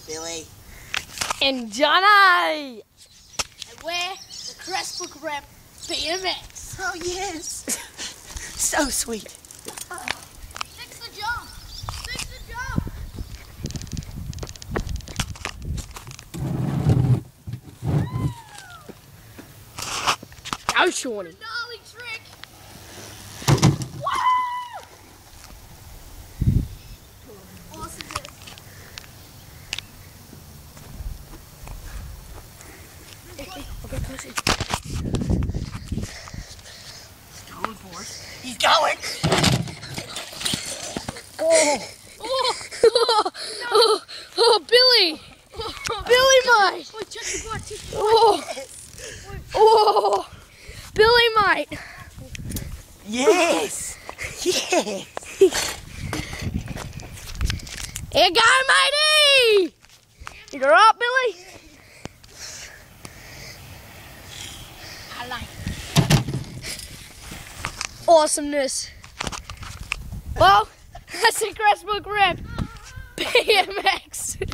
Billy. And Johnny. And we're the Crestbook Rep BMX. Oh, yes. So sweet. Fix the jump. Fix the jump. Go, Shawnee. Gnarly trick. Awesomeness. I'll get closer. Going for it. He's going. Oh. Oh, Billy. Billy, mate. Oh, check the butt, check the butt. Oh, Billy, mate. Yes. Yes. Here you go, matey. You're up, Billy. I like it. Awesomeness. Well, that's the Crestbook Rep BMX.